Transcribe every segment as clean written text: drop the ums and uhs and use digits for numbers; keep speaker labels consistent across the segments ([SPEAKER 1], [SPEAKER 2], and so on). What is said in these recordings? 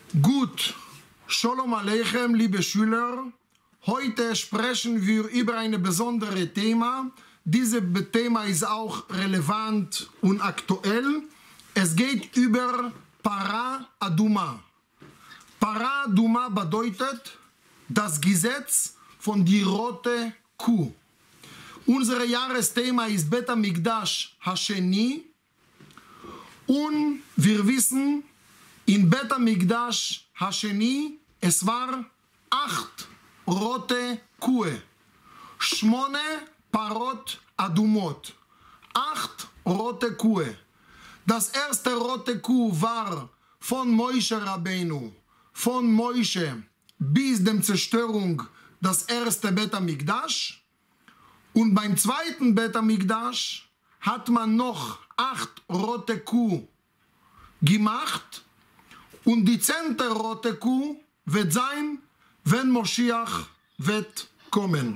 [SPEAKER 1] Gut, Shalom Aleichem, liebe Schüler. Heute sprechen wir über ein besonderes Thema. Dieses Thema ist auch relevant und aktuell. Es geht über Para Aduma. Para Aduma bedeutet das Gesetz von die rote Kuh. Unser Jahresthema ist Bet HaMikdash Hasheni. Und wir wissen, in Bet HaMikdash Hasheni, es war 8 rote Kühe, 8 Parot Adumot, 8 rote Kühe. Das erste rote Kuh war von Moshe Rabbeinu, von Moshe bis der Zerstörung das erste Bet HaMikdash. Und beim zweiten Bet HaMikdash hat man noch 8 rote Kuh gemacht. Und die 10. rote Kuh wird sein, wenn Moschiach wird kommen.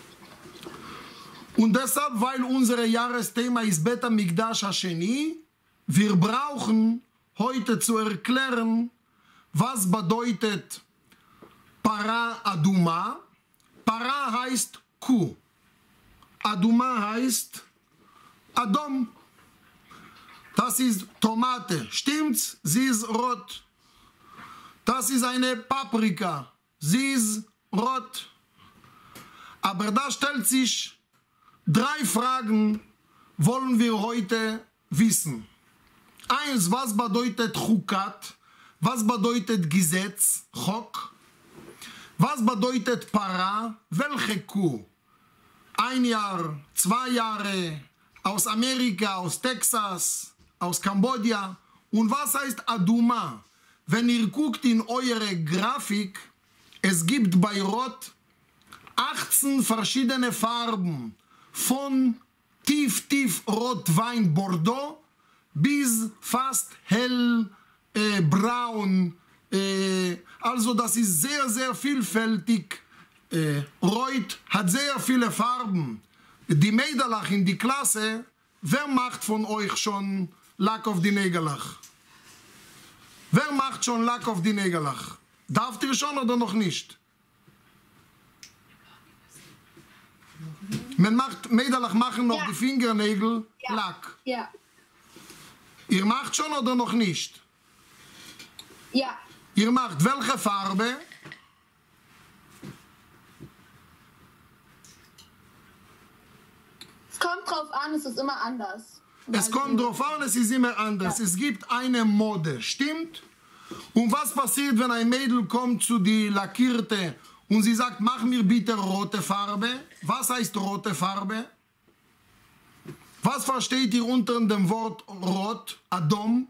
[SPEAKER 1] Und deshalb, weil unser Jahresthema ist Bet HaMikdash Hasheni, wir brauchen heute zu erklären, was bedeutet Para Aduma. Para heißt Kuh. Aduma heißt Adom. Das ist Tomate. Stimmt's? Sie ist rot. Das ist eine Paprika. Sie ist rot. Aber da stellt sich 3 Fragen, wollen wir heute wissen. 1, was bedeutet Chukat? Was bedeutet Gesetz? Chok? Was bedeutet Para? Welche Kuh? 1 Jahr, 2 Jahre, aus Amerika, aus Texas, aus Kambodscha. Und was heißt Aduma? Wenn ihr guckt in eure Grafik, es gibt bei Rot 18 verschiedene Farben. Von tief Rotwein Bordeaux bis fast hell braun. Also das ist sehr vielfältig. Rot hat sehr viele Farben. Die Mädelach in die Klasse, wer macht von euch schon Lack auf die Nägelach? Wer macht schon Lack auf die Nägelach? Darf ihr schon oder noch nicht? Mädelach machen noch die Fingernägel Lack.
[SPEAKER 2] Ja.
[SPEAKER 1] Ihr macht schon oder noch nicht?
[SPEAKER 2] Ja.
[SPEAKER 1] Ihr macht welche Farbe?
[SPEAKER 2] Es kommt drauf an, es ist immer anders.
[SPEAKER 1] Es kommt drauf an, es ist immer anders. Ja. Es gibt eine Mode, stimmt? Und was passiert, wenn ein Mädel kommt zu die Lackierte und sie sagt, mach mir bitte rote Farbe? Was heißt rote Farbe? Was versteht ihr unter dem Wort rot, Adom?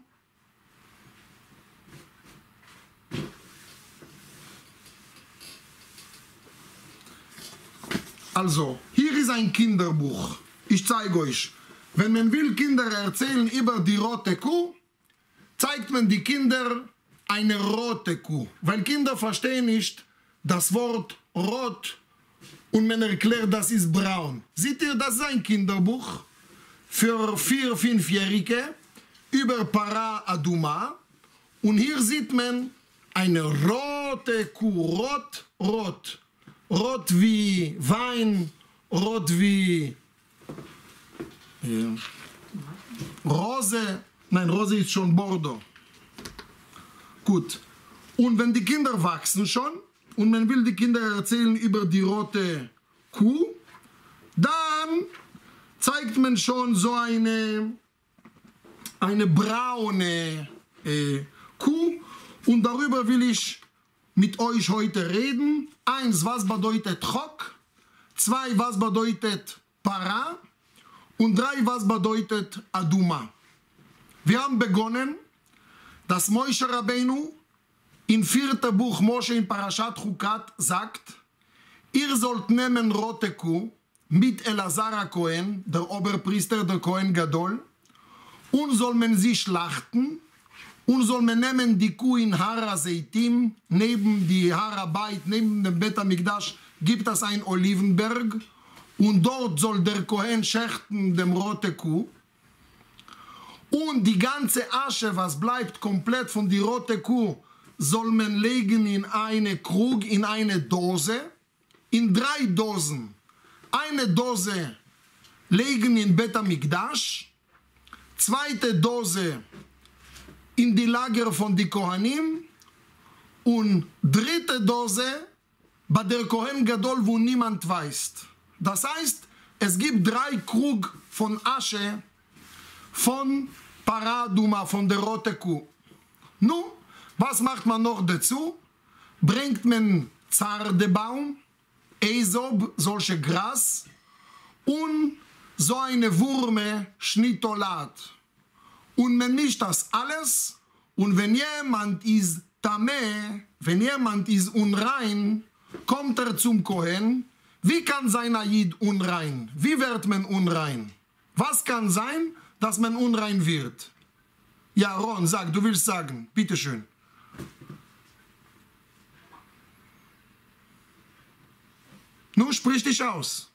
[SPEAKER 1] Also, hier ist ein Kinderbuch. Ich zeige euch. Wenn man will Kinder erzählen über die rote Kuh, zeigt man die Kinder eine rote Kuh. Weil Kinder verstehen nicht das Wort rot und man erklärt, das ist braun. Seht ihr, das ist ein Kinderbuch für 4-, 5-Jährige über Para Aduma. Und hier sieht man eine rote Kuh, rot. Rot wie Wein, rot wie Rose. Nein, Rose ist schon Bordeaux. Gut. Und wenn die Kinder wachsen schon und man will die Kinder erzählen über die rote Kuh, dann zeigt man schon so eine braune Kuh. Und darüber will ich mit euch heute reden. 1, was bedeutet Chok? 2, was bedeutet Para? Und 3, was bedeutet Aduma? Wir haben begonnen, dass Moshe Rabbeinu im 4. Buch Moshe in Parashat Chukat sagt, ihr sollt nehmen rote Kuh mit Elazar Kohen, der Oberpriester, der Kohen Gadol, und soll man sie schlachten und soll man nehmen die Kuh in Har HaZeitim, neben die Har HaBayit, neben dem Bet HaMikdash gibt es einen Olivenberg und dort soll der Kohen schächten dem rote Kuh. Und die ganze Asche, was bleibt komplett von die rote Kuh, soll man legen in eine Krug, in eine Dose, in 3 Dosen. Eine Dose legen in Bet HaMikdash, zweite Dose in die Lager von die Kohanim und dritte Dose bei der Kohen Gadol, wo niemand weiß. Das heißt, es gibt 3 Krug von Asche von Paraduma, von der rote Kuh. Nun, was macht man noch dazu? Bringt man Zardebaum, Esob, solche Gras und so eine Wurme, Schnittolat. Und man mischt das alles und wenn jemand ist Tameh, wenn jemand ist unrein, kommt er zum Kohen. Wie kann sein Ayid unrein? Wie wird man unrein? Was kann sein, dass man unrein wird? Ja, Ron, sag, du willst sagen. Bitteschön. Nun sprich dich aus.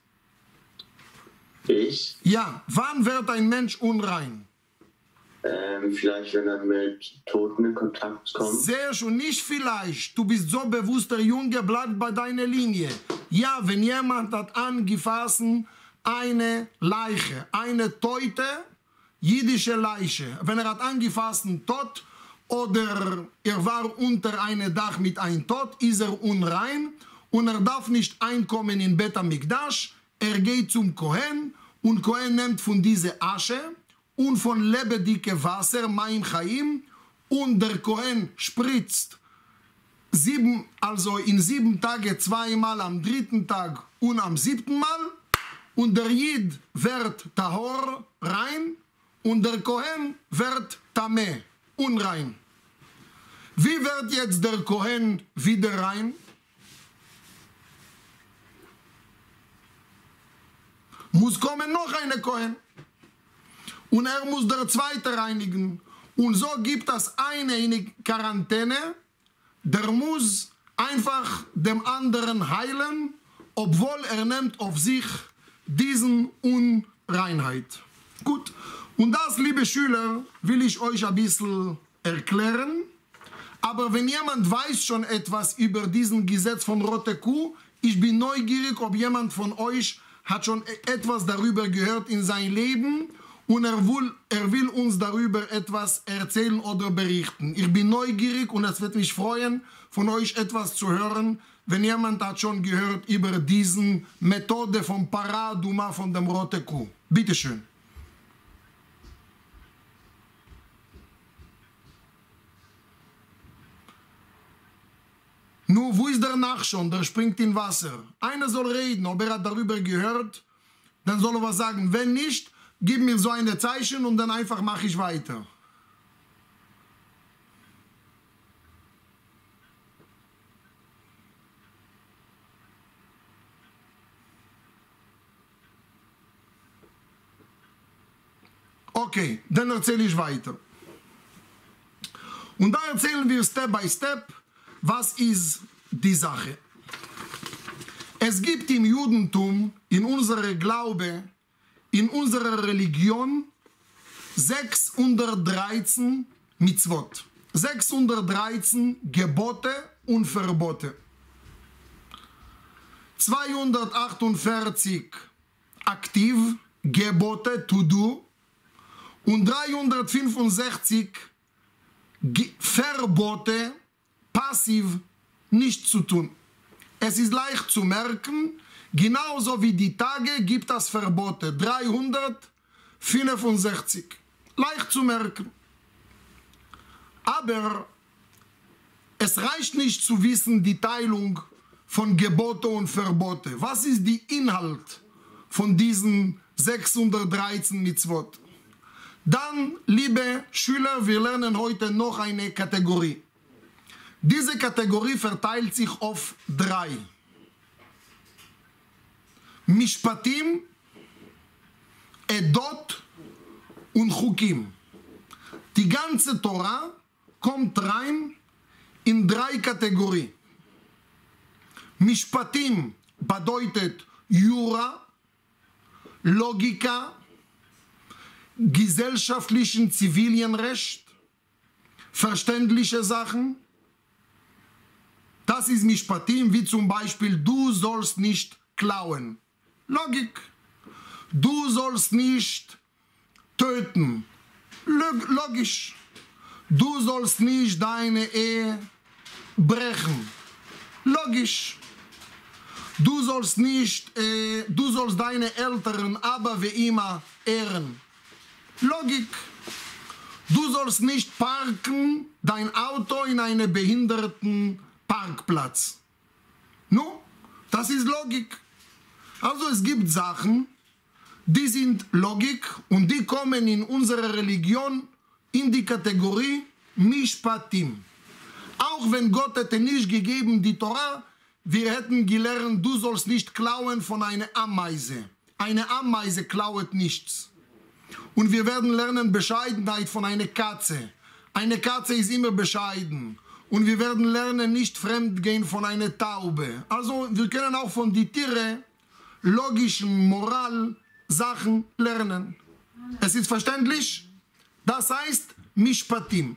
[SPEAKER 3] Ich?
[SPEAKER 1] Ja, wann wird ein Mensch unrein?
[SPEAKER 3] Vielleicht, wenn er mit Toten in Kontakt kommt.
[SPEAKER 1] Sehr schön, nicht vielleicht. Du bist so bewusst, der Junge bleibt bei deiner Linie. Ja, wenn jemand hat angefasst eine Leiche, eine Teute, jüdische Leiche. Wenn er hat angefasst tot oder er war unter einem Dach mit einem Tod, ist er unrein und er darf nicht einkommen in Bet HaMikdash. Er geht zum Kohen und Kohen nimmt von dieser Asche und von lebendigem Wasser, Maim Chaim, und der Kohen spritzt in 7 Tagen zweimal, am 3. Tag und am 7. Mal, und der Jid wird Tahor, rein, und der Kohen wird Tameh, unrein. Wie wird jetzt der Kohen wieder rein? Muss kommen noch eine Kohen. Und er muss der zweite reinigen. Und so gibt es eine in Quarantäne, der muss einfach dem anderen heilen, obwohl er nimmt auf sich diesen Unreinheit. Gut, und das, liebe Schüler, will ich euch ein bisschen erklären. Aber wenn jemand weiß schon etwas über diesen Gesetz von Rote Kuh, ich bin neugierig, ob jemand von euch hat schon etwas darüber gehört in seinem Leben und er will uns darüber etwas erzählen oder berichten. Ich bin neugierig und es wird mich freuen, von euch etwas zu hören, wenn jemand hat schon gehört über diese Methode von Paraduma, von dem Rote Kuh. Bitte schön. Nun, wo ist der Nachschon? Der springt in Wasser. Einer soll reden, ob er hat darüber gehört, dann soll er was sagen. Wenn nicht, gib mir so ein Zeichen und dann einfach mache ich weiter. Okay, dann erzähle ich weiter. Und da erzählen wir Step by Step, was ist die Sache. Es gibt im Judentum, in unserem Glaube, in unserer Religion 613 Mitzvot, 613 Gebote und Verbote, 248 aktiv Gebote to do und 365 Verbote passiv nicht zu tun. Es ist leicht zu merken, genauso wie die Tage gibt es Verbote. 365. Leicht zu merken. Aber es reicht nicht zu wissen, die Teilung von Gebote und Verbote. Was ist der Inhalt von diesen 613 Mitzvot? Dann, liebe Schüler, wir lernen heute noch eine Kategorie. Diese Kategorie verteilt sich auf 3. Mishpatim, Edot und Chukim. Die ganze Torah kommt rein in 3 Kategorien. Mishpatim bedeutet Jura, Logika, gesellschaftlichen Zivilien Recht, verständliche Sachen. Das ist Mishpatim, wie zum Beispiel, du sollst nicht klauen. Logik. Du sollst nicht töten. Logisch. Du sollst nicht deine Ehe brechen. Logisch. Du sollst deine Eltern aber wie immer ehren. Logik. Du sollst nicht parken dein Auto in einen behinderten Parkplatz. No, das ist Logik. Also es gibt Sachen, die sind Logik und die kommen in unserer Religion in die Kategorie Mishpatim. Auch wenn Gott hätte nicht gegeben die Torah, wir hätten gelernt, du sollst nicht klauen von einer Ameise. Eine Ameise klaut nichts. Und wir werden lernen Bescheidenheit von einer Katze. Eine Katze ist immer bescheiden. Und wir werden lernen, nicht fremdgehen von einer Taube. Also wir können auch von den Tieren logischen Moral-Sachen lernen. Es ist verständlich? Das heißt Mishpatim.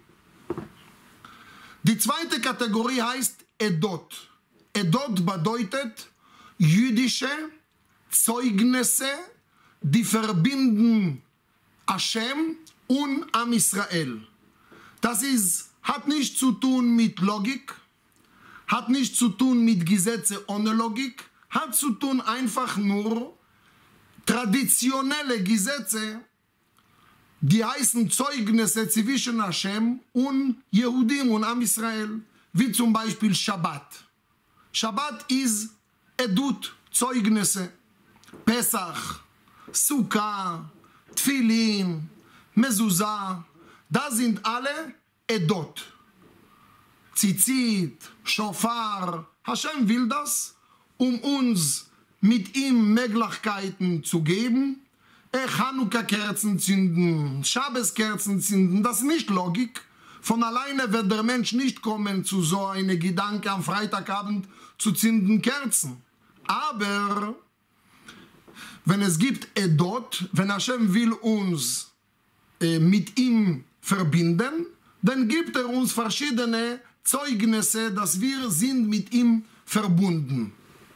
[SPEAKER 1] Die zweite Kategorie heißt Edot. Edot bedeutet jüdische Zeugnisse, die verbinden Hashem und Am Israel. Das hat nichts zu tun mit Logik, hat nichts zu tun mit Gesetze ohne Logik, hat zu tun einfach nur traditionelle Gesetze, die heißen Zeugnisse zwischen Hashem und Jehudim und Am Israel, wie zum Beispiel Shabbat. Shabbat ist Edut, Zeugnisse, Pesach, Sukkah, Tfilin, Mezuzah, das sind alle Edot. Tzitzit, Shofar, Hashem will das, um uns mit ihm Möglichkeiten zu geben. Chanukka-Kerzen zünden, Shabbos-Kerzen zünden, das ist nicht Logik. Von alleine wird der Mensch nicht kommen zu so einem Gedanke am Freitagabend zu zünden Kerzen. Aber wenn es gibt Edot, wenn Hashem will uns mit ihm verbinden, dann gibt er uns verschiedene Zeugnisse, dass wir sind mit ihm verbunden.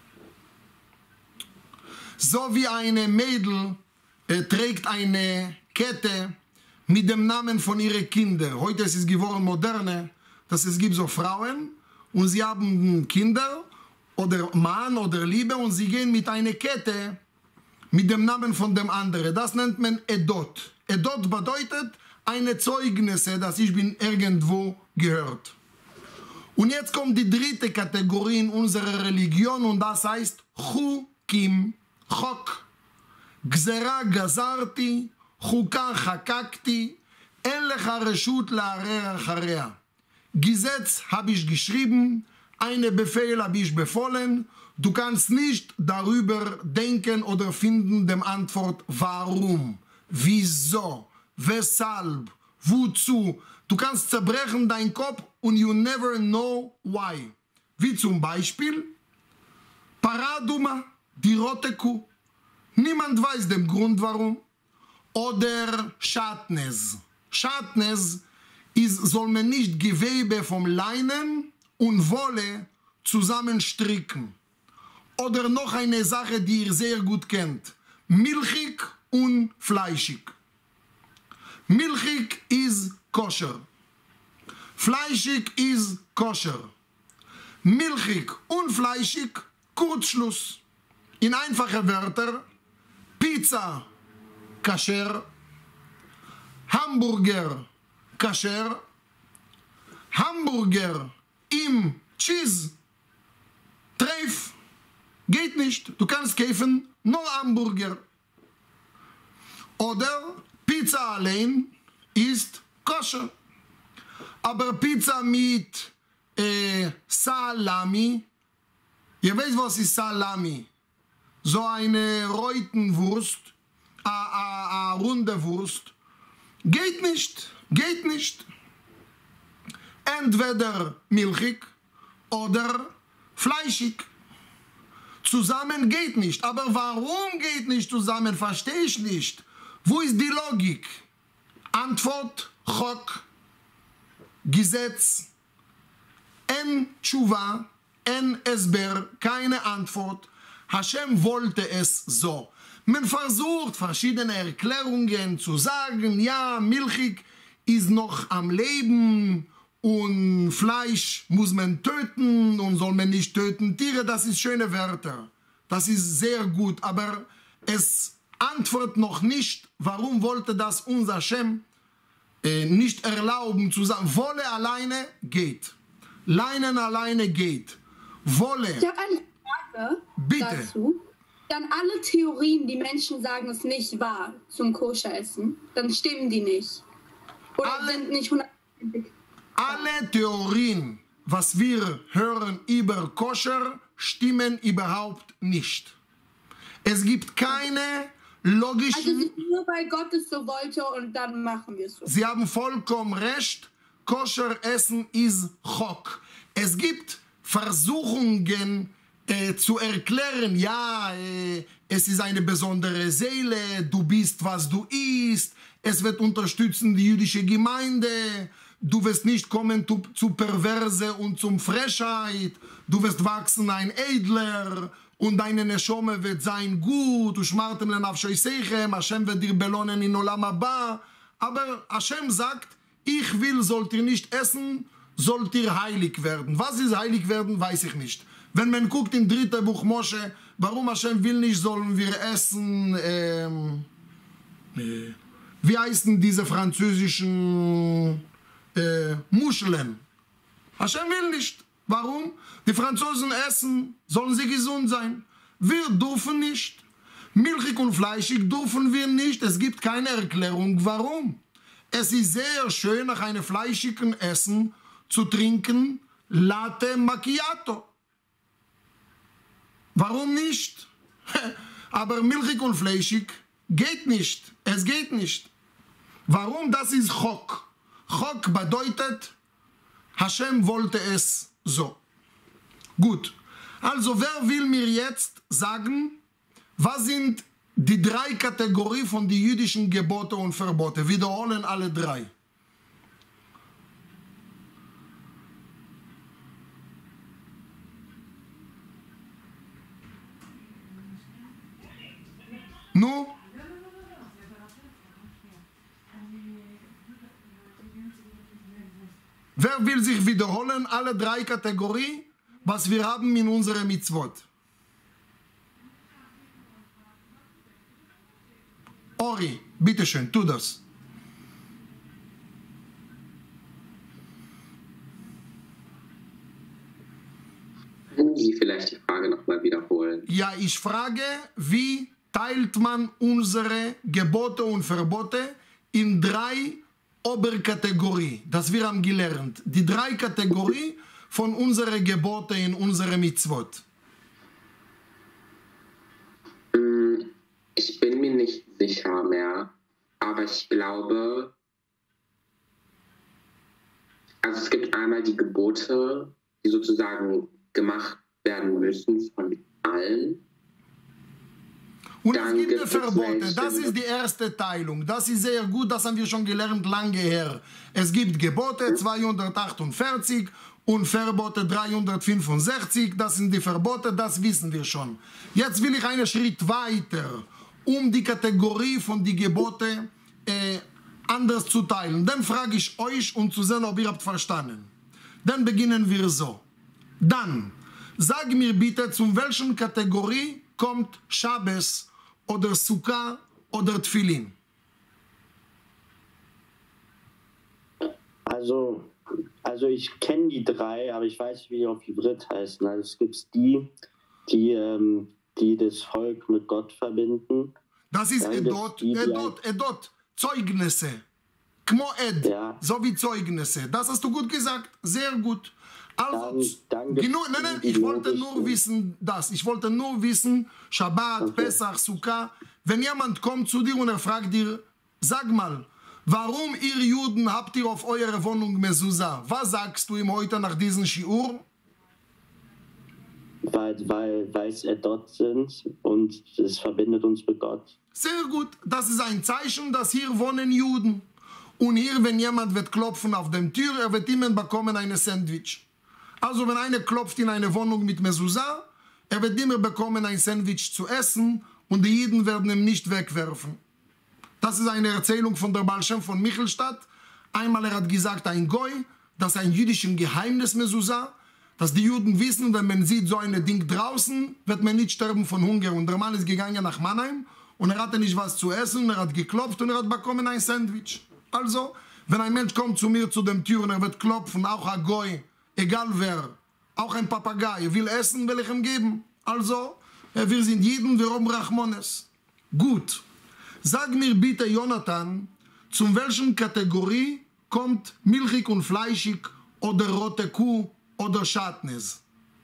[SPEAKER 1] So wie eine Mädel trägt eine Kette mit dem Namen von ihren Kindern. Heute ist es geworden moderne, dass es gibt so Frauen und sie haben Kinder oder Mann oder Liebe und sie gehen mit einer Kette mit dem Namen von dem anderen. Das nennt man Edot. Edot bedeutet eine Zeugnisse, dass ich bin irgendwo gehört. Und jetzt kommt die dritte Kategorie in unserer Religion und das heißt Chukim, Chok. Gzera gazarti, Chuka chakakti, אין לך רשות לערער אחריה. Gesetz habe ich geschrieben, eine Befehl habe ich befohlen, du kannst nicht darüber denken oder finden die Antwort warum, wieso, weshalb, wozu. Du kannst zerbrechen deinen Kopf und you never know why. Wie zum Beispiel Paraduma, die rote Kuh. Niemand weiß den Grund warum. Oder Shatnez. Shatnez soll man nicht Gewebe vom Leinen und Wolle zusammenstricken. Oder noch eine Sache, die ihr sehr gut kennt. Milchig und fleischig. Milchig ist koscher. Fleischig ist koscher. Milchig und fleischig, Kurzschluss. In einfachen Wörtern, Pizza, kasher, Hamburger, kasher, Hamburger im Cheese, Treif, geht nicht. Du kannst kaufen nur Hamburger. Oder Pizza allein ist koscher. Aber Pizza mit Salami, ihr wisst, was ist Salami? So eine Reutenwurst, eine runde Wurst. Geht nicht, geht nicht. Entweder milchig oder fleischig. Zusammen geht nicht. Aber warum geht nicht zusammen, verstehe ich nicht. Wo ist die Logik? Antwort, Chok, Gesetz, En Tshuva, en Esber, keine Antwort. Hashem wollte es so. Man versucht verschiedene Erklärungen zu sagen, ja, Milchig ist noch am Leben und Fleisch muss man töten und soll man nicht töten. Tiere, das ist schöne Wörter. Das ist sehr gut, aber es antwortet noch nicht, warum wollte das unser Hashem nicht erlauben zu sagen, Wolle alleine geht. Leinen alleine geht. Wolle.
[SPEAKER 2] Ich habe eine Frage
[SPEAKER 1] Bitte.
[SPEAKER 2] dazu. Dann alle Theorien, die Menschen sagen, es nicht wahr zum Koscher-Essen, dann stimmen die nicht. Oder sind nicht 100%.
[SPEAKER 1] Alle Theorien, was wir hören über Koscher, stimmen überhaupt nicht. Es gibt keine logischen...
[SPEAKER 2] Also es ist nur, weil Gott es so wollte und dann machen wir es so.
[SPEAKER 1] Sie haben vollkommen recht. Koscher essen ist Chok. Es gibt Versuchungen zu erklären, ja, es ist eine besondere Seele, du bist, was du isst, es wird unterstützen die jüdische Gemeinde, du wirst nicht kommen zu Perverse und zum Frechheit, du wirst wachsen ein Edler und deine Neshome wird sein gut, du schmartem lenafshoi seichem, Hashem wird dir belohnen in Olam Haba, aber Hashem sagt, ich will, sollt ihr nicht essen, sollt ihr heilig werden. Was ist heilig werden, weiß ich nicht. Wenn man guckt im 3. Buch Mosche, warum Hashem will nicht, sollen wir essen, wie heißen diese französischen Muscheln? Hashem will nicht. Warum? Die Franzosen essen, sollen sie gesund sein. Wir dürfen nicht. Milchig und fleischig dürfen wir nicht. Es gibt keine Erklärung, warum. Es ist sehr schön, nach einem fleischigen Essen zu trinken Latte Macchiato. Warum nicht? Aber milchig und fleischig geht nicht. Es geht nicht. Warum? Das ist Chok. Chok bedeutet, Hashem wollte es so. Gut. Also wer will mir jetzt sagen, was sind die 3 Kategorien von den jüdischen Gebote und Verbote? Wiederholen alle 3. Nu? Wer will sich wiederholen, alle 3 Kategorien, was wir haben in unserer Mitzvot? Ori, bitteschön, tu das.
[SPEAKER 4] Können Sie vielleicht die Frage nochmal wiederholen?
[SPEAKER 1] Ja, ich frage, wie teilt man unsere Gebote und Verbote in 3 Oberkategorien? Das wir haben gelernt. Die 3 Kategorien von unseren Geboten in unserer Mitzvot.
[SPEAKER 4] Ich bin mir nicht sicher mehr, aber ich glaube, also es gibt einmal die Gebote, die sozusagen gemacht werden müssen von allen.
[SPEAKER 1] Und es gibt die Verbote, das ist die erste Teilung. Das ist sehr gut, das haben wir schon gelernt lange her. Es gibt Gebote 248 und Verbote 365, das sind die Verbote, das wissen wir schon. Jetzt will ich einen Schritt weiter, um die Kategorie von den Geboten anders zu teilen. Dann frage ich euch, um zu sehen, ob ihr habt verstanden. Dann beginnen wir so. Dann, sag mir bitte, zu welchen Kategorie kommt Shabbos oder Sukkah oder Tfilin?
[SPEAKER 5] Also ich kenne die 3, aber ich weiß nicht, wie die auf Ivrit heißen. Also es gibt die das Volk mit Gott verbinden.
[SPEAKER 1] Das ist Edot, Zeugnisse. Kmo Ed,
[SPEAKER 5] Ja.
[SPEAKER 1] so wie Zeugnisse. Das hast du gut gesagt, sehr gut. Also,
[SPEAKER 5] Dann
[SPEAKER 1] nein, ich wollte nur wissen das. Ich wollte nur wissen, Shabbat,
[SPEAKER 5] Okay.
[SPEAKER 1] Pesach, Sukkah. Wenn jemand kommt zu dir und er fragt dir, sag mal, warum ihr Juden habt ihr auf eure Wohnung Mezuzah? Was sagst du ihm heute nach diesem Shiur?
[SPEAKER 5] weil es dort sind und es verbindet uns mit Gott.
[SPEAKER 1] Sehr gut, das ist ein Zeichen, dass hier wohnen Juden. Und hier, wenn jemand wird klopfen auf der Tür, er wird immer bekommen ein Sandwich. Also wenn einer klopft in eine Wohnung mit Mezuzah, er wird immer bekommen ein Sandwich zu essen und die Jiden werden ihn nicht wegwerfen. Das ist eine Erzählung von der Baal Shem von Michelstadt. Einmal er hat gesagt, ein Goy, das ist ein jüdisches Geheimnis Mezuzah, dass die Juden wissen, wenn man sieht so ein Ding draußen, wird man nicht sterben von Hunger. Und der Mann ist gegangen nach Mannheim und er hatte nicht was zu essen, er hat geklopft und er hat bekommen ein Sandwich. Also, wenn ein Mensch kommt zu mir zu dem Tür und er wird klopfen, auch ein Goy, egal wer, auch ein Papagei, will essen, will ich ihm geben. Also, wir sind Jiden, wir haben Rachmones. Gut, sag mir bitte, Jonathan, zu welchen Kategorie kommt milchig und fleischig oder rote Kuh oder Schatnes?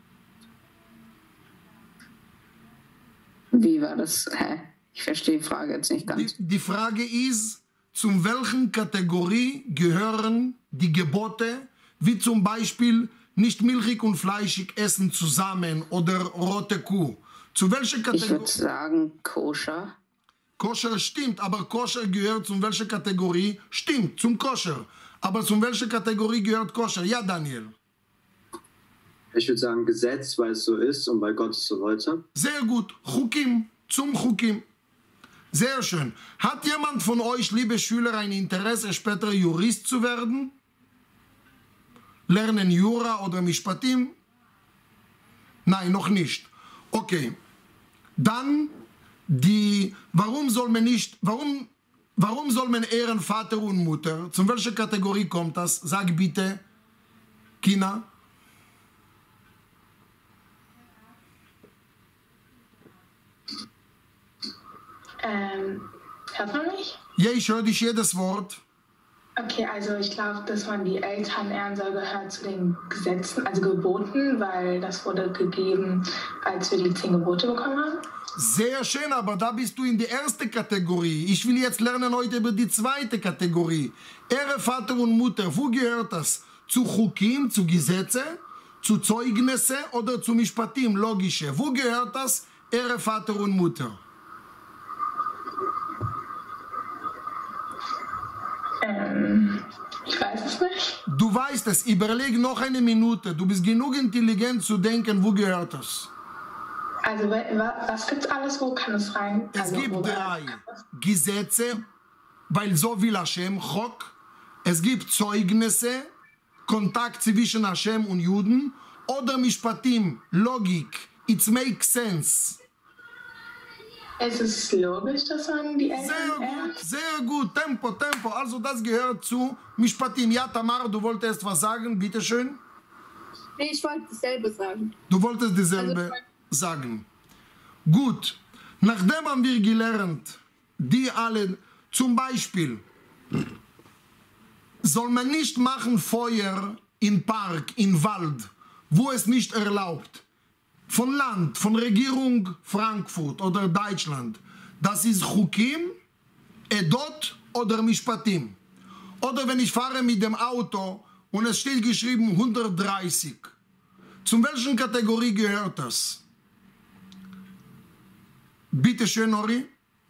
[SPEAKER 6] Wie war das? Hä? Ich verstehe die Frage jetzt nicht ganz.
[SPEAKER 1] Die Frage ist, zu welchen Kategorie gehören die Gebote, wie zum Beispiel nicht milchig und fleischig essen zusammen oder rote Kuh? Zu welcher Kategorie?
[SPEAKER 6] Ich würde sagen Koscher.
[SPEAKER 1] Koscher stimmt, aber Koscher gehört zu welcher Kategorie? Stimmt, zum Koscher. Aber zu welcher Kategorie gehört Koscher? Ja, Daniel.
[SPEAKER 5] Ich würde sagen Gesetz, weil es so ist und weil Gott es so wollte.
[SPEAKER 1] Sehr gut. Chukim, zum Chukim. Sehr schön. Hat jemand von euch, liebe Schüler, ein Interesse, später Jurist zu werden? Lernen Jura oder Mishpatim? Nein, noch nicht. Okay. Dann warum soll man ehren Vater und Mutter? Zu welcher Kategorie kommt das? Sag bitte, Kina.
[SPEAKER 7] Hört man mich?
[SPEAKER 1] Ja, ich höre dich jedes Wort.
[SPEAKER 7] Okay, also ich glaube, dass man die Eltern ehren soll, gehört zu den Gesetzen, also Geboten, weil das wurde gegeben, als wir die 10 Gebote bekommen haben.
[SPEAKER 1] Sehr schön, aber da bist du in die erste Kategorie. Ich will jetzt lernen heute über die zweite Kategorie. Ehre Vater und Mutter, wo gehört das? Zu Chukim, zu Gesetze, zu Zeugnisse oder zu Mishpatim, logische? Wo gehört das? Ehre Vater und Mutter.
[SPEAKER 7] Ich weiß es nicht.
[SPEAKER 1] Du weißt es, überleg noch eine Minute. Du bist genug intelligent zu denken, wo gehört das?
[SPEAKER 7] Also was gibt es alles, wo kann es rein?
[SPEAKER 1] Es gibt 3 Gesetze, weil so will Hashem, Chok. Es gibt Zeugnisse, Kontakt zwischen Hashem und Juden. Oder Mishpatim, Logik, it makes sense.
[SPEAKER 7] Es ist logisch, dass man die Eltern ehrt.
[SPEAKER 1] Sehr gut, Tempo. Also das gehört zu Mishpatim. Ja, Tamara, du wolltest was sagen, bitteschön.
[SPEAKER 2] Nee, ich wollte dasselbe sagen.
[SPEAKER 1] Du wolltest dasselbe sagen. Gut, nachdem haben wir gelernt, die alle, zum Beispiel, soll man nicht machen Feuer im Park, im Wald, wo es nicht erlaubt. Von Land, von Regierung Frankfurt oder Deutschland. Das ist Chukim, Edot oder Mishpatim. Oder wenn ich fahre mit dem Auto und es steht geschrieben 130. Zu welchen Kategorie gehört das? Bitte schön, Ori.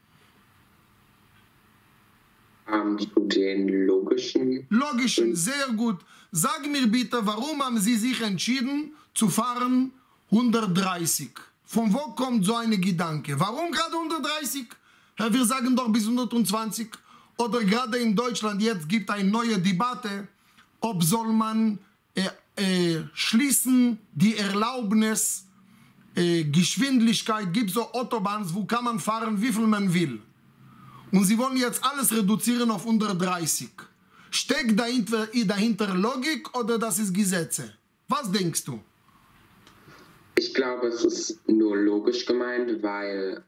[SPEAKER 4] Zu den logischen.
[SPEAKER 1] Logischen, sehr gut. Sag mir bitte, warum haben Sie sich entschieden zu fahren 130? Von wo kommt so ein Gedanke? Warum gerade 130? Wir sagen doch bis 120. Oder gerade in Deutschland jetzt gibt eine neue Debatte, ob soll man schließen die Erlaubnis, Geschwindigkeit, gibt so Autobahns, wo kann man fahren, wie viel man will. Und sie wollen jetzt alles reduzieren auf 130. Steckt dahinter Logik oder das ist Gesetze? Was denkst du?
[SPEAKER 4] Ich glaube, es ist nur logisch gemeint, weil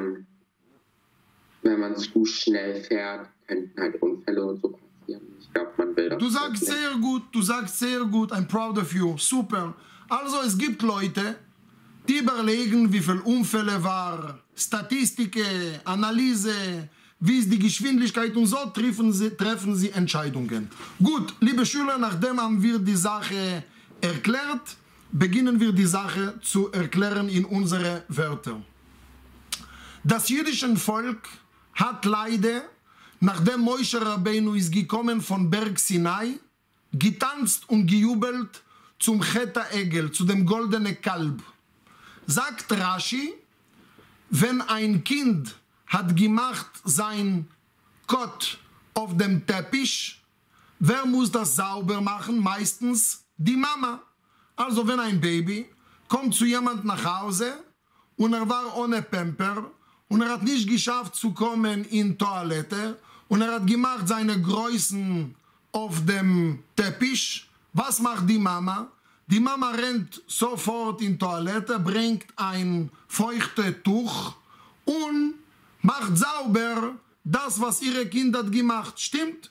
[SPEAKER 4] wenn man zu schnell fährt, könnten halt Unfälle und so passieren. Ich glaube, man will das.
[SPEAKER 1] Du sagst sehr gut, I'm proud of you, super. Also es gibt Leute, die überlegen, wie viele Unfälle war, Statistiken, Analyse, wie ist die Geschwindigkeit und so treffen sie Entscheidungen. Gut, liebe Schüler, nachdem haben wir die Sache erklärt, beginnen wir die Sache zu erklären in unsere Wörter. Das jüdische Volk hat leider, nachdem Moshe Rabbeinu ist gekommen von Berg Sinai, getanzt und gejubelt zum Cheta Egel, zu dem goldenen Kalb. Sagt Rashi, wenn ein Kind hat gemacht sein Kot auf dem Teppich, wer muss das sauber machen? Meistens die Mama. Also wenn ein Baby kommt zu jemand nach Hause und war ohne Pamper und hat nicht geschafft zu kommen in Toilette und hat gemacht seine Größen auf dem Teppich, was macht die Mama? Die Mama rennt sofort in Toilette, bringt ein feuchtes Tuch und macht sauber das, was ihre Kinder hat gemacht. Stimmt?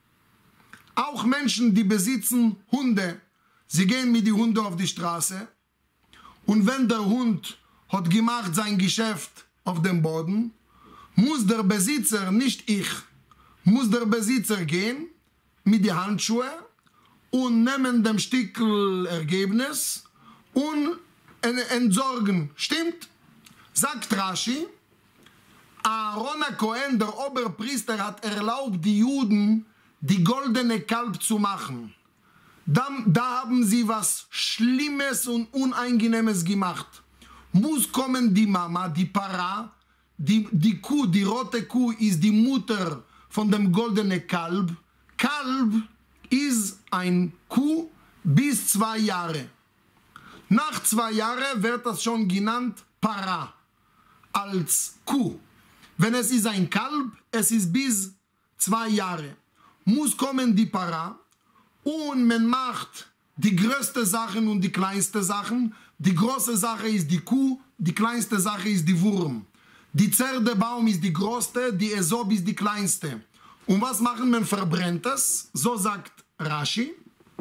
[SPEAKER 1] Auch Menschen, die besitzen Hunde, sie gehen mit den Hunden auf die Straße und wenn der Hund hat gemacht sein Geschäft auf dem Boden, muss der Besitzer, nicht ich, muss der Besitzer gehen mit den Handschuhen und nehmen dem Stickel Ergebnis und entsorgen. Stimmt? Sagt Rashi, Aaron Cohen, der Oberpriester, hat erlaubt, die Juden die goldene Kalb zu machen. Da haben sie was Schlimmes und Unangenehmes gemacht. Muss kommen die Mama, die Para, die Kuh, die rote Kuh ist die Mutter von dem goldenen Kalb. Kalb ist ein Kuh bis 2 Jahre. Nach 2 Jahren wird das schon genannt Para, als Kuh. Wenn es ist ein Kalb, es ist bis 2 Jahre. Muss kommen die Para und man macht die größte Sachen und die kleinste Sachen. Die große Sache ist die Kuh, die kleinste Sache ist die Wurm. Die Zerdebaum ist die größte, die Esop ist die kleinste. Und was machen wir? Verbrennt es, so sagt Rashi.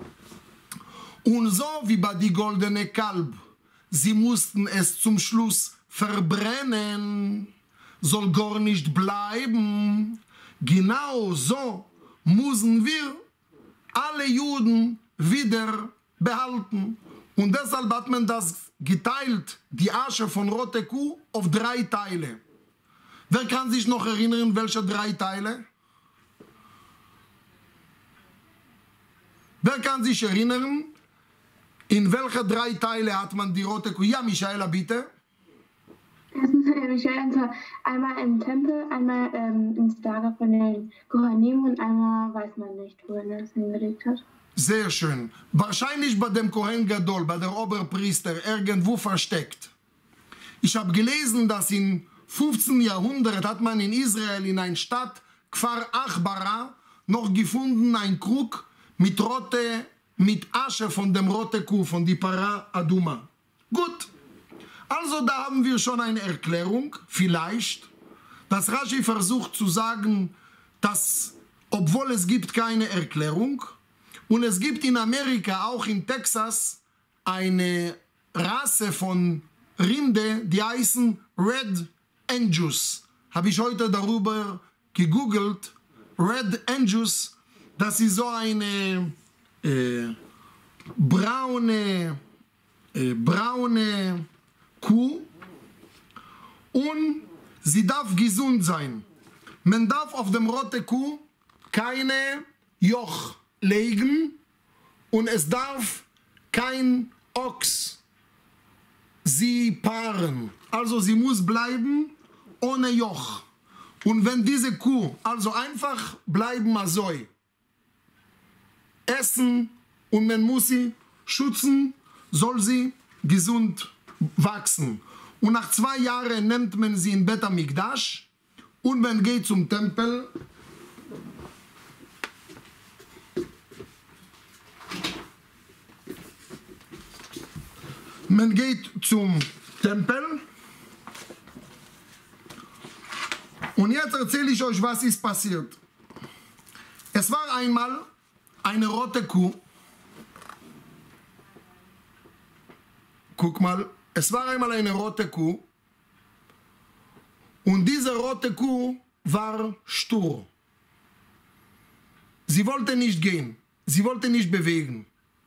[SPEAKER 1] Und so wie bei die goldene Kalb, sie mussten es zum Schluss verbrennen, soll gar nicht bleiben. Genau so müssen wir alle Juden wieder behalten. Und deshalb hat man das geteilt, die Asche von rote Kuh, auf 3 Teile. Wer kann sich noch erinnern, welche 3 Teile? Wer kann sich erinnern, in welche 3 Teile hat man die rote Kuh? Ja, Michaela, bitte.
[SPEAKER 8] Michaela, einmal im Tempel, einmal ins Lager von den Kohanim und einmal weiß man nicht, wo er das hingelegt hat.
[SPEAKER 1] Sehr schön. Wahrscheinlich bei dem Kohen Gadol, bei der Oberpriester, irgendwo versteckt. Ich habe gelesen, dass im 15. Jahrhundert hat man in Israel in einer Stadt, Kfar Achbara, noch gefunden ein Krug mit Asche von dem roten Kuh, von die Para Aduma. Gut. Also da haben wir schon eine Erklärung, vielleicht, dass Rashi versucht zu sagen, dass, obwohl es gibt keine Erklärung, und es gibt in Amerika, auch in Texas, eine Rasse von Rinde, die heißen Red Angus. Habe ich heute darüber gegoogelt. Red Angus, das ist so eine braune Kuh und sie darf gesund sein. Man darf auf dem roten Kuh keine Joch legen und es darf kein Ochs sie paaren. Also sie muss bleiben ohne Joch. Und wenn diese Kuh also einfach bleiben so essen und man muss sie schützen, soll sie gesund wachsen. Und nach 2 Jahren nimmt man sie in Bet HaMikdash und man geht zum Tempel. Man geht zum Tempel und jetzt erzähle ich euch, was ist passiert. Es war einmal eine rote Kuh. Guck mal, es war einmal eine rote Kuh und diese rote Kuh war stur. Sie wollte nicht gehen, sie wollte nicht bewegen.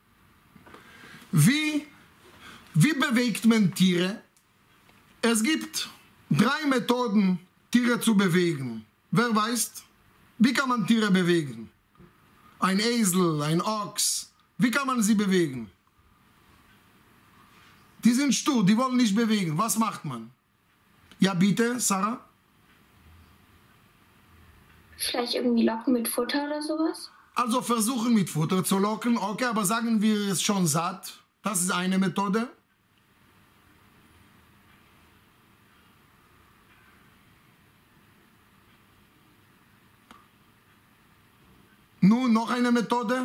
[SPEAKER 1] Wie bewegt man Tiere? Es gibt 3 Methoden, Tiere zu bewegen. Wer weiß, wie kann man Tiere bewegen? Ein Esel, ein Ochs, wie kann man sie bewegen? Die sind stur, die wollen nicht bewegen. Was macht man? Ja, bitte, Sarah?
[SPEAKER 8] Vielleicht irgendwie locken mit Futter oder sowas?
[SPEAKER 1] Also versuchen mit Futter zu locken, okay, aber sagen wir es schon satt. Das ist eine Methode. Nun noch eine Methode.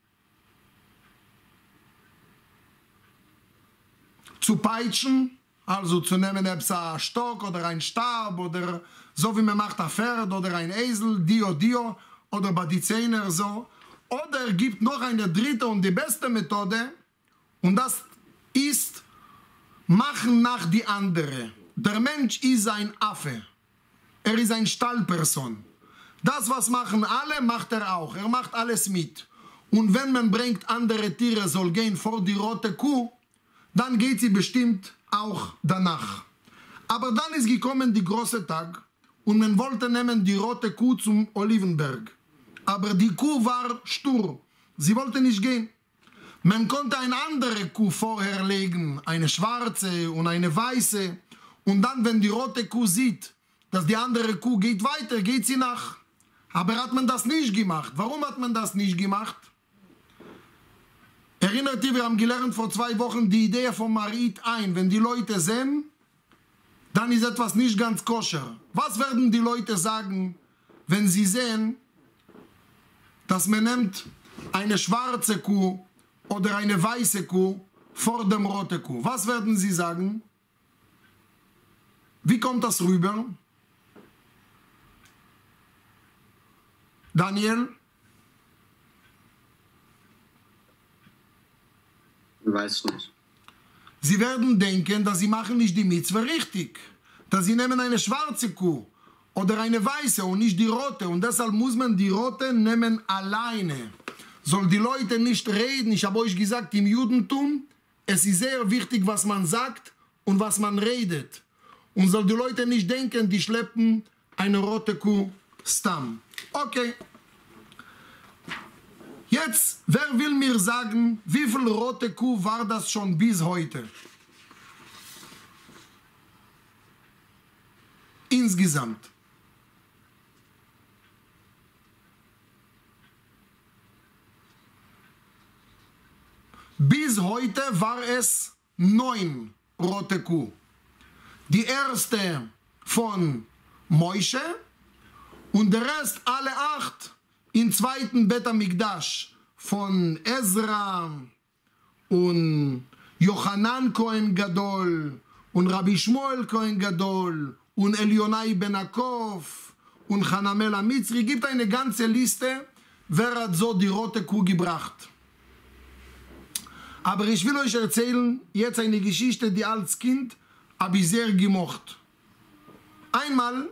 [SPEAKER 1] Zu peitschen, also zu nehmen einen Stock oder einen Stab oder so wie man macht ein Pferd oder ein Esel, Dio, oder bei die Zähne so. Oder gibt noch eine dritte und die beste Methode und das ist machen nach die andere. Der Mensch ist ein Affe. Er ist eine Stallperson. Das, was machen alle, macht er auch. Er macht alles mit. Und wenn man bringt andere Tiere, soll gehen vor die rote Kuh, dann geht sie bestimmt auch danach. Aber dann ist gekommen der große Tag und man wollte nehmen die rote Kuh zum Olivenberg. Aber die Kuh war stur. Sie wollte nicht gehen. Man konnte eine andere Kuh vorher legen, eine schwarze und eine weiße. Und dann, wenn die rote Kuh sieht, dass die andere Kuh geht weiter, geht sie nach. Aber hat man das nicht gemacht? Warum hat man das nicht gemacht? Erinnert ihr, wir haben gelernt vor 2 Wochen die Idee von Marit ein. Wenn die Leute sehen, dann ist etwas nicht ganz koscher. Was werden die Leute sagen, wenn sie sehen, dass man nimmt eine schwarze Kuh oder eine weiße Kuh vor dem roten Kuh? Was werden sie sagen? Wie kommt das rüber? Daniel?
[SPEAKER 5] Weiß nicht.
[SPEAKER 1] Sie werden denken, dass sie machen nicht die Mitzvah richtig. Dass sie nehmen eine schwarze Kuh oder eine weiße und nicht die rote. Und deshalb muss man die rote nehmen alleine. Soll die Leute nicht reden. Ich habe euch gesagt, im Judentum, es ist sehr wichtig, was man sagt und was man redet. Und soll die Leute nicht denken, die schleppen eine rote Kuh Stamm. Okay. Jetzt, wer will mir sagen, wie viel rote Kuh war das schon bis heute? Insgesamt. Bis heute war es 9 rote Kuh. Die erste von Moshe und der Rest alle 8 im zweiten Bet HaMikdash von Ezra und Yochanan Kohen Gadol und Rabbi Shmuel Kohen Gadol und Elionai Ben Akov und Hanamel HaMitzri. Gibt eine ganze Liste, wer hat so die rote Kuh gebracht. Aber ich will euch erzählen jetzt eine Geschichte, die als Kind habe ich sehr gemocht. Einmal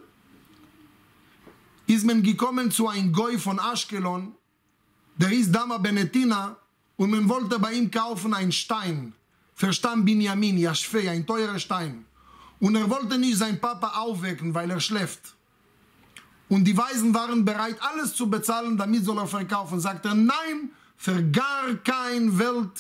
[SPEAKER 1] ist man gekommen zu einem Goy von Ashkelon, der hieß Dama Benetina, und man wollte bei ihm kaufen einen Stein, für Stamm Binyamin, Yashfei, ein teurer Stein. Und er wollte nicht seinen Papa aufwecken, weil er schläft. Und die Weisen waren bereit, alles zu bezahlen, damit soll er verkaufen. Sagt er, nein, für gar kein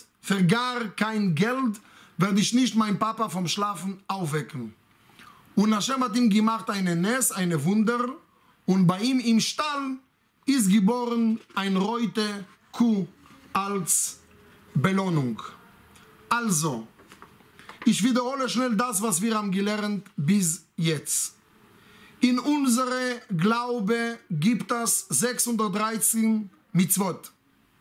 [SPEAKER 1] Geld werde ich nicht meinen Papa vom Schlafen aufwecken. Und Hashem hat ihm gemacht eine Ness, eine Wunder, und bei ihm im Stall ist geboren eine rote Kuh als Belohnung. Also, ich wiederhole schnell das, was wir haben gelernt bis jetzt. In unserem Glaube gibt es 613 Mitzvot,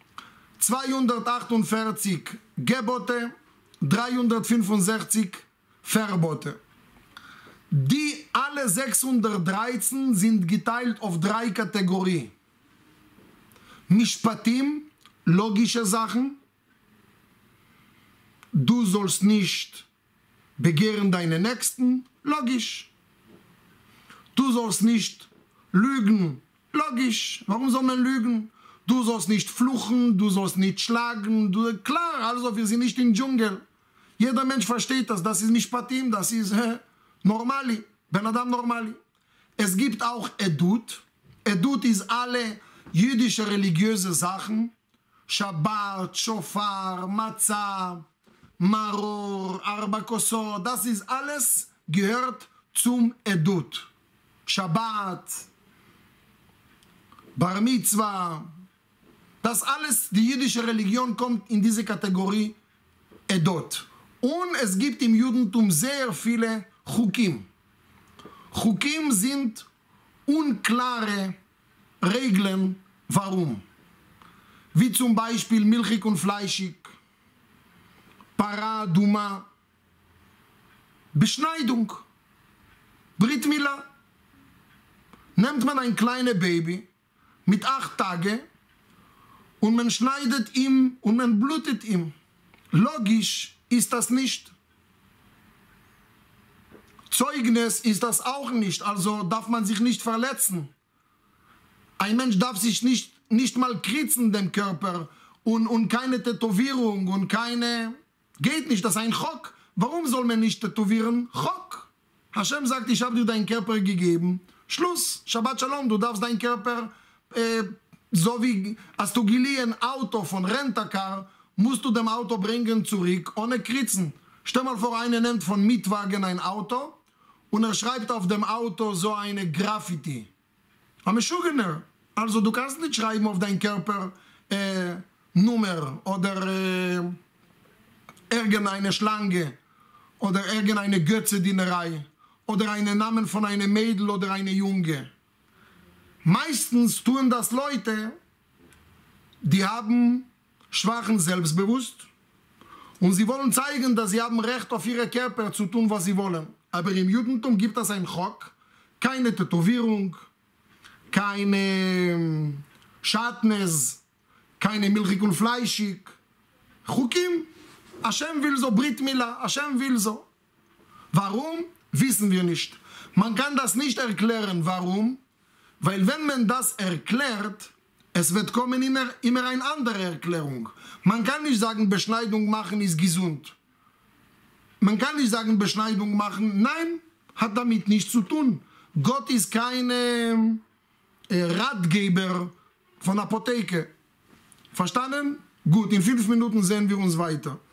[SPEAKER 1] 248 Gebote, 365 Verbote. Die alle 613 sind geteilt auf 3 Kategorien. Mishpatim, logische Sachen. Du sollst nicht begehren deinen Nächsten, logisch. Du sollst nicht lügen, logisch. Warum soll man lügen? Du sollst nicht fluchen, du sollst nicht schlagen. Klar, also wir sind nicht im Dschungel. Jeder Mensch versteht das. Das ist Mishpatim, das ist Normali, Ben Adam Normali. Es gibt auch Edut. Edut ist alle jüdische religiöse Sachen. Shabbat, Shofar, Matzah, Maror, Arba Kosot, das ist alles gehört zum Edut. Shabbat, Bar Mitzvah, das alles, die jüdische Religion kommt in diese Kategorie Edot. Und es gibt im Judentum sehr viele Chukim. Chukim sind unklare Regeln, warum. Wie zum Beispiel milchig und fleischig, Para, Duma, Beschneidung, Brit Mila. Nimmt man ein kleines Baby mit 8 Tagen und man schneidet ihm und man blutet ihm. Logisch ist das nicht. Zeugnis ist das auch nicht, also darf man sich nicht verletzen. Ein Mensch darf sich nicht mal kritzen, dem Körper, und keine Tätowierung und keine... Geht nicht, das ist ein Chok. Warum soll man nicht tätowieren? Chok. Hashem sagt, ich habe dir deinen Körper gegeben. Schluss. Shabbat Shalom, du darfst deinen Körper, so wie, als du geliehen Auto von Rentacar, musst du dem Auto bringen zurück, ohne Kritzen. Stell mal vor, einer nimmt von Mietwagen ein Auto und er schreibt auf dem Auto so eine Graffiti. Am Schugener. Also du kannst nicht schreiben auf deinen Körper Nummer oder irgendeine Schlange oder irgendeine Götzedienerei oder einen Namen von einem Mädel oder einem Junge. Meistens tun das Leute, die haben schwachen Selbstbewusst und sie wollen zeigen, dass sie haben Recht auf ihre Körper zu tun, was sie wollen. Aber im Judentum gibt es einen Chok, keine Tätowierung, keine Schatnes, keine milchig und fleischig. Chukim, Hashem will so, Brit Mila, Hashem will so. Warum? Wissen wir nicht. Man kann das nicht erklären. Warum? Weil wenn man das erklärt, es wird kommen immer eine andere Erklärung. Man kann nicht sagen, Beschneidung machen ist gesund. Man kann nicht sagen, Beschneidung machen, nein, hat damit nichts zu tun. Gott ist kein Ratgeber von Apotheke. Verstanden? Gut, in 5 Minuten sehen wir uns weiter.